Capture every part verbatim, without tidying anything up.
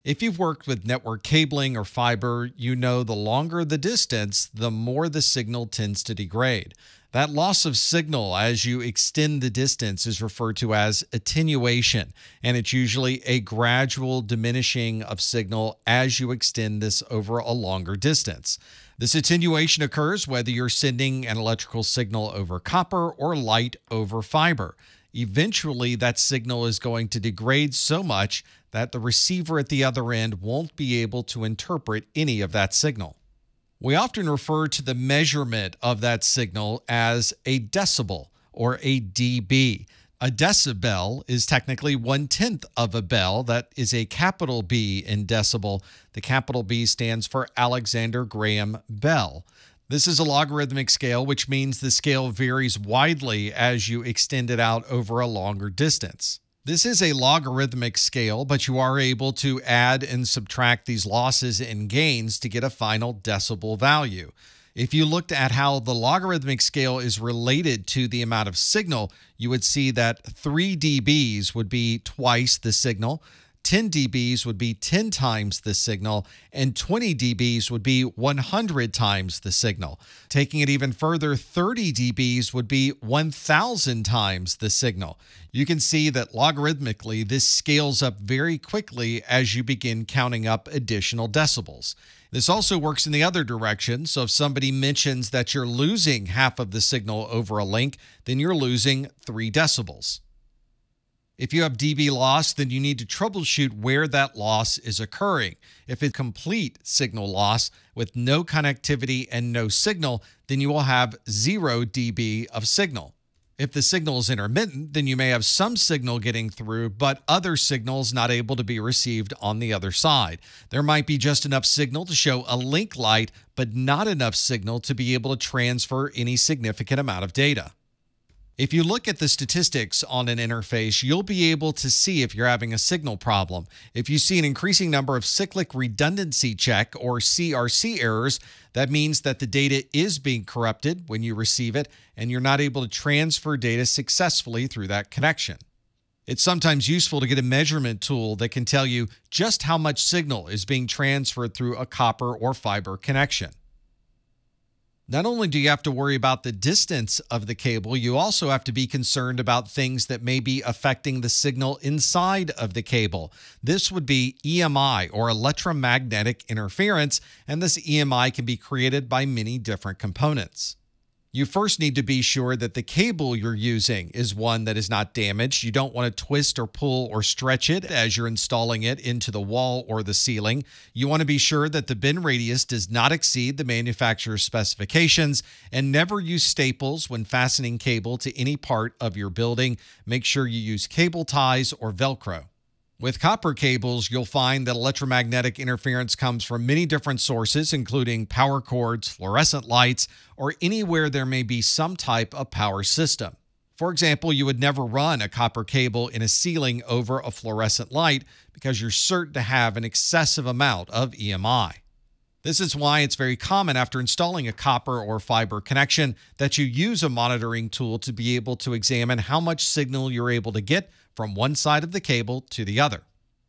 If you've worked with network cabling or fiber, you know the longer the distance, the more the signal tends to degrade. That loss of signal as you extend the distance is referred to as attenuation, and it's usually a gradual diminishing of signal as you extend this over a longer distance. This attenuation occurs whether you're sending an electrical signal over copper or light over fiber. Eventually, that signal is going to degrade so much that the receiver at the other end won't be able to interpret any of that signal. We often refer to the measurement of that signal as a decibel or a dB. A decibel is technically one-tenth of a bell. That is a capital B in decibel. The capital B stands for Alexander Graham Bell. This is a logarithmic scale, which means the scale varies widely as you extend it out over a longer distance. This is a logarithmic scale, but you are able to add and subtract these losses and gains to get a final decibel value. If you looked at how the logarithmic scale is related to the amount of signal, you would see that three dBs would be twice the signal, ten dBs would be ten times the signal, and twenty dBs would be one hundred times the signal. Taking it even further, thirty dBs would be one thousand times the signal. You can see that logarithmically, this scales up very quickly as you begin counting up additional decibels. This also works in the other direction, so if somebody mentions that you're losing half of the signal over a link, then you're losing three decibels. If you have dB loss, then you need to troubleshoot where that loss is occurring. If it's complete signal loss with no connectivity and no signal, then you will have zero dB of signal. If the signal is intermittent, then you may have some signal getting through, but other signals not able to be received on the other side. There might be just enough signal to show a link light, but not enough signal to be able to transfer any significant amount of data. If you look at the statistics on an interface, you'll be able to see if you're having a signal problem. If you see an increasing number of cyclic redundancy check or C R C errors, that means that the data is being corrupted when you receive it and you're not able to transfer data successfully through that connection. It's sometimes useful to get a measurement tool that can tell you just how much signal is being transferred through a copper or fiber connection. Not only do you have to worry about the distance of the cable, you also have to be concerned about things that may be affecting the signal inside of the cable. This would be E M I, or electromagnetic interference, and this E M I can be created by many different components. You first need to be sure that the cable you're using is one that is not damaged. You don't want to twist or pull or stretch it as you're installing it into the wall or the ceiling. You want to be sure that the bend radius does not exceed the manufacturer's specifications, and never use staples when fastening cable to any part of your building. Make sure you use cable ties or Velcro. With copper cables, you'll find that electromagnetic interference comes from many different sources, including power cords, fluorescent lights, or anywhere there may be some type of power system. For example, you would never run a copper cable in a ceiling over a fluorescent light because you're certain to have an excessive amount of E M I. This is why it's very common after installing a copper or fiber connection that you use a monitoring tool to be able to examine how much signal you're able to get from one side of the cable to the other.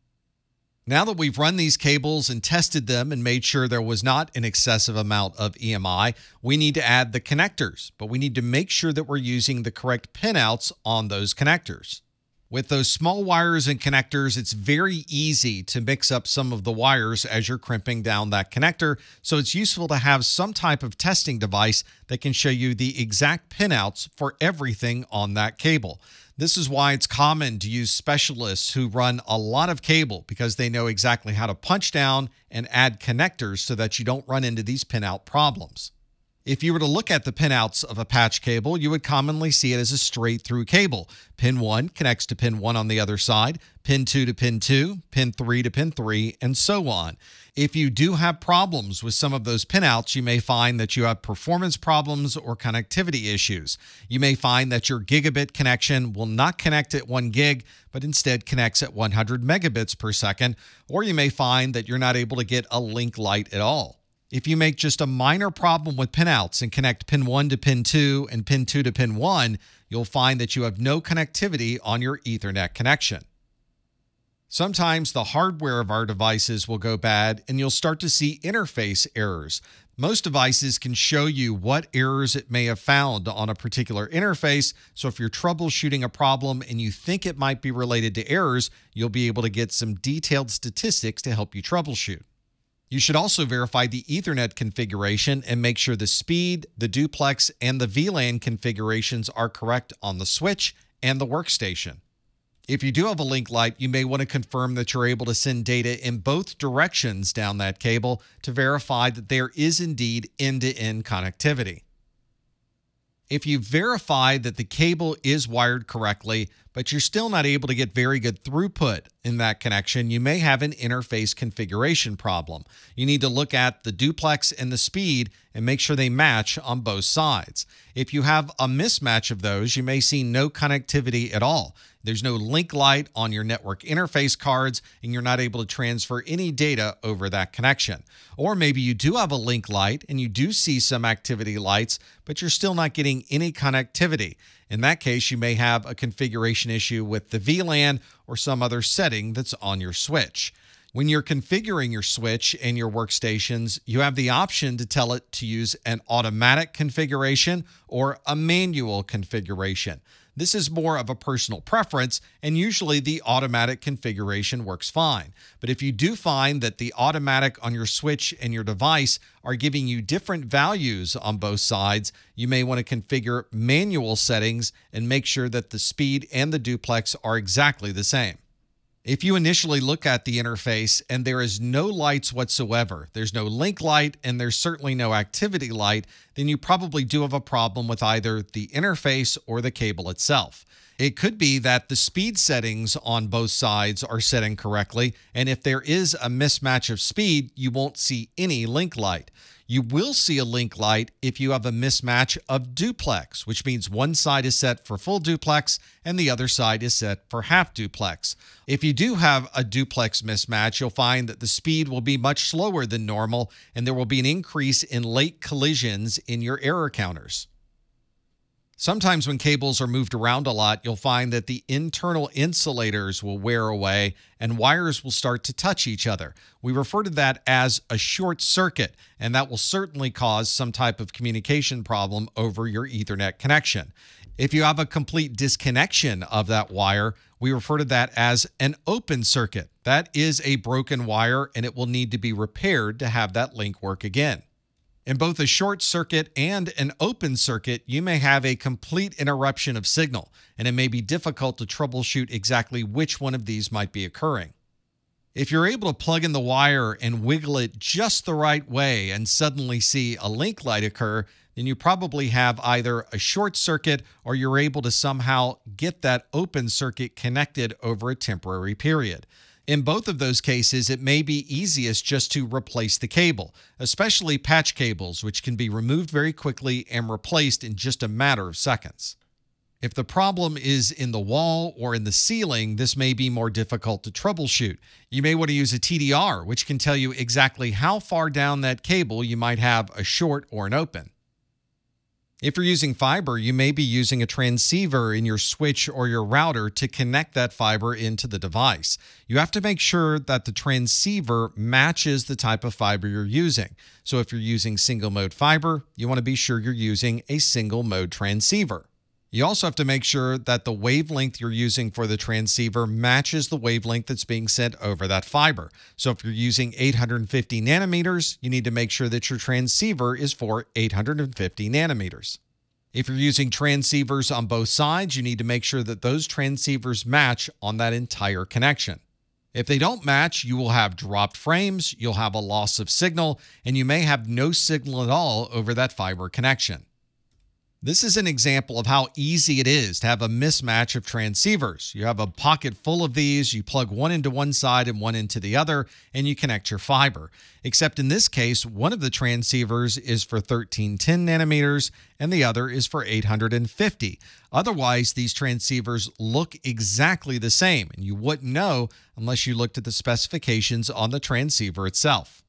Now that we've run these cables and tested them and made sure there was not an excessive amount of E M I, we need to add the connectors, but we need to make sure that we're using the correct pinouts on those connectors. With those small wires and connectors, it's very easy to mix up some of the wires as you're crimping down that connector, so it's useful to have some type of testing device that can show you the exact pinouts for everything on that cable. This is why it's common to use specialists who run a lot of cable, because they know exactly how to punch down and add connectors so that you don't run into these pinout problems. If you were to look at the pinouts of a patch cable, you would commonly see it as a straight through cable. Pin one connects to pin one on the other side, pin two to pin two, pin three to pin three, and so on. If you do have problems with some of those pinouts, you may find that you have performance problems or connectivity issues. You may find that your gigabit connection will not connect at one gig, but instead connects at one hundred megabits per second, or you may find that you're not able to get a link light at all. If you make just a minor problem with pinouts and connect pin one to pin two and pin two to pin one, you'll find that you have no connectivity on your Ethernet connection. Sometimes the hardware of our devices will go bad and you'll start to see interface errors. Most devices can show you what errors it may have found on a particular interface, so if you're troubleshooting a problem and you think it might be related to errors, you'll be able to get some detailed statistics to help you troubleshoot. You should also verify the Ethernet configuration and make sure the speed, the duplex, and the V LAN configurations are correct on the switch and the workstation. If you do have a link light, you may want to confirm that you're able to send data in both directions down that cable to verify that there is indeed end-to-end connectivity. If you verify that the cable is wired correctly, but you're still not able to get very good throughput in that connection, you may have an interface configuration problem. You need to look at the duplex and the speed and make sure they match on both sides. If you have a mismatch of those, you may see no connectivity at all. There's no link light on your network interface cards, and you're not able to transfer any data over that connection. Or maybe you do have a link light and you do see some activity lights, but you're still not getting any connectivity. In that case, you may have a configuration issue with the V LAN or some other setting that's on your switch. When you're configuring your switch and your workstations, you have the option to tell it to use an automatic configuration or a manual configuration. This is more of a personal preference, and usually the automatic configuration works fine. But if you do find that the automatic on your switch and your device are giving you different values on both sides, you may want to configure manual settings and make sure that the speed and the duplex are exactly the same. If you initially look at the interface and there is no lights whatsoever, there's no link light and there's certainly no activity light, then you probably do have a problem with either the interface or the cable itself. It could be that the speed settings on both sides are set incorrectly, and if there is a mismatch of speed, you won't see any link light. You will see a link light if you have a mismatch of duplex, which means one side is set for full duplex and the other side is set for half duplex. If you do have a duplex mismatch, you'll find that the speed will be much slower than normal and there will be an increase in late collisions in your error counters. Sometimes when cables are moved around a lot, you'll find that the internal insulators will wear away and wires will start to touch each other. We refer to that as a short circuit, and that will certainly cause some type of communication problem over your Ethernet connection. If you have a complete disconnection of that wire, we refer to that as an open circuit. That is a broken wire, and it will need to be repaired to have that link work again. In both a short circuit and an open circuit, you may have a complete interruption of signal, and it may be difficult to troubleshoot exactly which one of these might be occurring. If you're able to plug in the wire and wiggle it just the right way and suddenly see a link light occur, then you probably have either a short circuit or you're able to somehow get that open circuit connected over a temporary period. In both of those cases, it may be easiest just to replace the cable, especially patch cables, which can be removed very quickly and replaced in just a matter of seconds. If the problem is in the wall or in the ceiling, this may be more difficult to troubleshoot. You may want to use a T D R, which can tell you exactly how far down that cable you might have a short or an open. If you're using fiber, you may be using a transceiver in your switch or your router to connect that fiber into the device. You have to make sure that the transceiver matches the type of fiber you're using. So if you're using single mode fiber, you want to be sure you're using a single mode transceiver. You also have to make sure that the wavelength you're using for the transceiver matches the wavelength that's being sent over that fiber. So if you're using eight hundred fifty nanometers, you need to make sure that your transceiver is for eight hundred fifty nanometers. If you're using transceivers on both sides, you need to make sure that those transceivers match on that entire connection. If they don't match, you will have dropped frames, you'll have a loss of signal, and you may have no signal at all over that fiber connection. This is an example of how easy it is to have a mismatch of transceivers. You have a pocket full of these, you plug one into one side and one into the other, and you connect your fiber. Except in this case, one of the transceivers is for thirteen ten nanometers and the other is for eight hundred fifty. Otherwise, these transceivers look exactly the same, and you wouldn't know unless you looked at the specifications on the transceiver itself.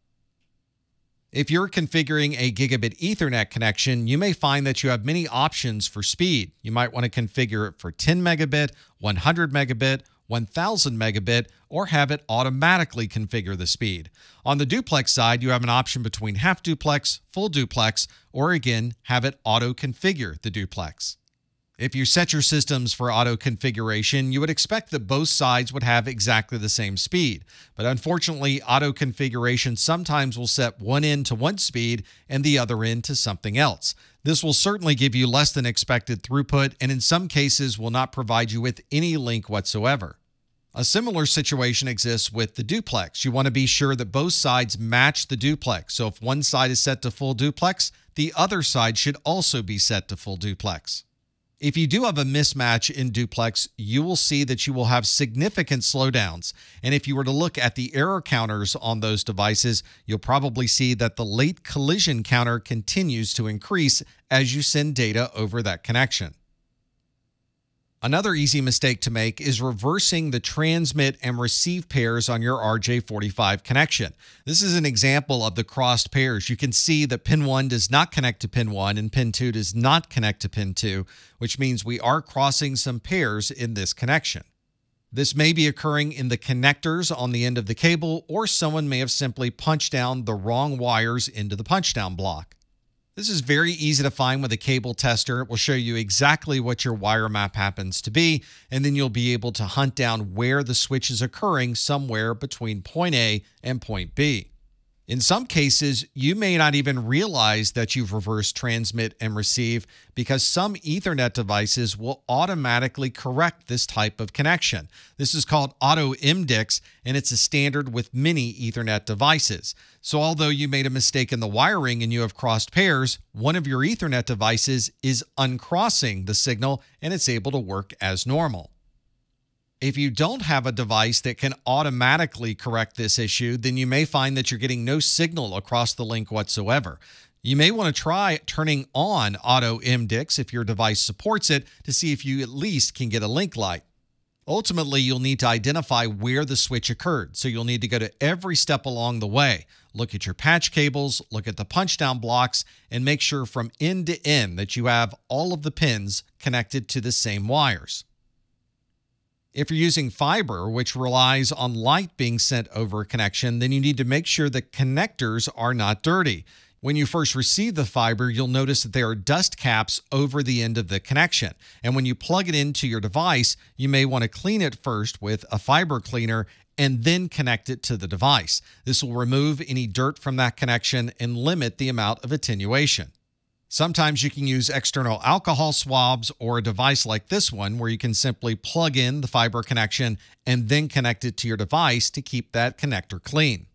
If you're configuring a gigabit Ethernet connection, you may find that you have many options for speed. You might want to configure it for ten megabit, one hundred megabit, one thousand megabit, or have it automatically configure the speed. On the duplex side, you have an option between half duplex, full duplex, or again, have it auto-configure the duplex. If you set your systems for auto configuration, you would expect that both sides would have exactly the same speed. But unfortunately, auto configuration sometimes will set one end to one speed and the other end to something else. This will certainly give you less than expected throughput and in some cases will not provide you with any link whatsoever. A similar situation exists with the duplex. You want to be sure that both sides match the duplex. So if one side is set to full duplex, the other side should also be set to full duplex. If you do have a mismatch in duplex, you will see that you will have significant slowdowns. And if you were to look at the error counters on those devices, you'll probably see that the late collision counter continues to increase as you send data over that connection. Another easy mistake to make is reversing the transmit and receive pairs on your R J forty-five connection. This is an example of the crossed pairs. You can see that pin one does not connect to pin one and pin two does not connect to pin two, which means we are crossing some pairs in this connection. This may be occurring in the connectors on the end of the cable, or someone may have simply punched down the wrong wires into the punchdown block. This is very easy to find with a cable tester. It will show you exactly what your wire map happens to be, and then you'll be able to hunt down where the switch is occurring somewhere between point A and point B. In some cases, you may not even realize that you've reversed transmit and receive because some Ethernet devices will automatically correct this type of connection. This is called auto M D I C S, and it's a standard with many Ethernet devices. So although you made a mistake in the wiring and you have crossed pairs, one of your Ethernet devices is uncrossing the signal and it's able to work as normal. If you don't have a device that can automatically correct this issue, then you may find that you're getting no signal across the link whatsoever. You may want to try turning on auto M D I C S if your device supports it to see if you at least can get a link light. Ultimately, you'll need to identify where the switch occurred, so you'll need to go to every step along the way. Look at your patch cables, look at the punchdown blocks, and make sure from end to end that you have all of the pins connected to the same wires. If you're using fiber, which relies on light being sent over a connection, then you need to make sure the connectors are not dirty. When you first receive the fiber, you'll notice that there are dust caps over the end of the connection. And when you plug it into your device, you may want to clean it first with a fiber cleaner and then connect it to the device. This will remove any dirt from that connection and limit the amount of attenuation. Sometimes you can use external alcohol swabs or a device like this one where you can simply plug in the fiber connection and then connect it to your device to keep that connector clean.